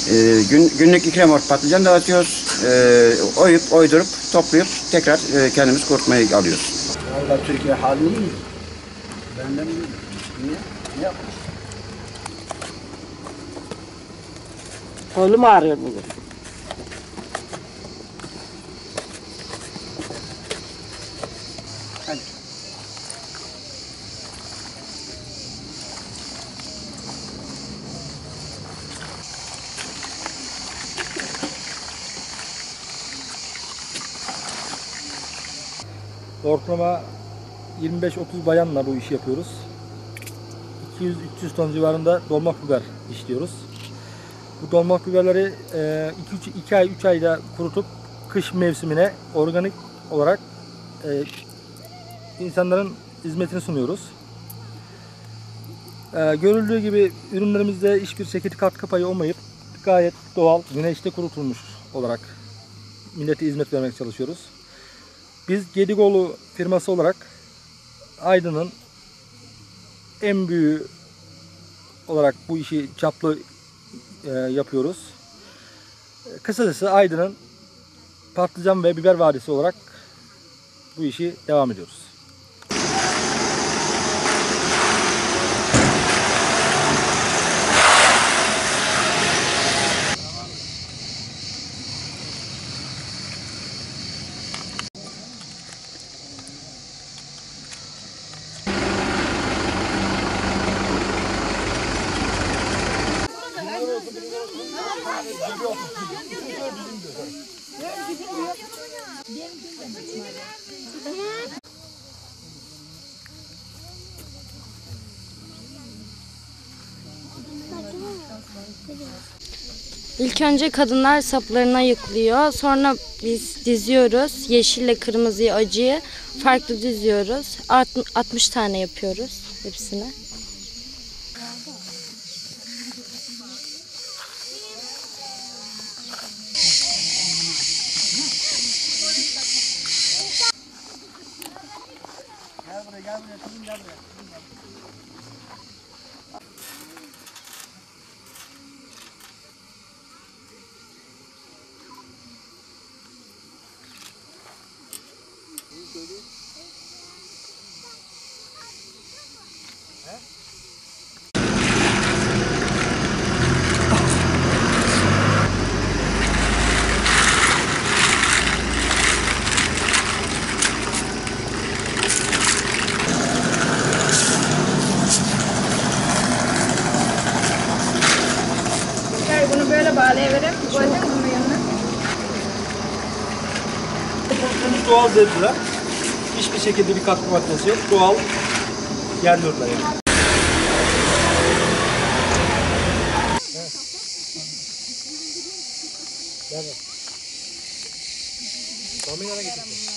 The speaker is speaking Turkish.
Günlük 2 remork patlıcan dağıtıyoruz. Oydurup, toplayıp tekrar kendimiz kurutmaya alıyoruz. Vallahi Türkiye halini iyi. Benden iyi. Niye? Ne yapmış? Kolum ağrıyor bugün. Hadi. Ortalama 25-30 bayanla bu işi yapıyoruz. 200-300 ton civarında dolmak biber işliyoruz. Bu dolmak biberleri 2 ay 3 ayda kurutup kış mevsimine organik olarak insanların hizmetini sunuyoruz. Görüldüğü gibi ürünlerimizde hiçbir şekilde katkı payı olmayıp gayet doğal, güneşte kurutulmuş olarak millete hizmet vermeye çalışıyoruz. Biz Gedikoğlu firması olarak Aydın'ın en büyüğü olarak bu işi çaplı yapıyoruz. Kısacası Aydın'ın patlıcan ve biber vadisi olarak bu işi devam ediyoruz. İlk önce kadınlar saplarına ayıklıyor. Sonra biz diziyoruz. Yeşille kırmızıyı, acıyı farklı diziyoruz. 60 tane yapıyoruz hepsini. Gel buraya, kızım gel buraya. Bunu böyle bağlayıverip koyacağım bunun yanına. Kurutulmuş doğal zeytinler. Hiçbir şekilde bir katkı maddesi yok. Doğal yerli ürünler yani. Evet. Gel. Kamera getirdim.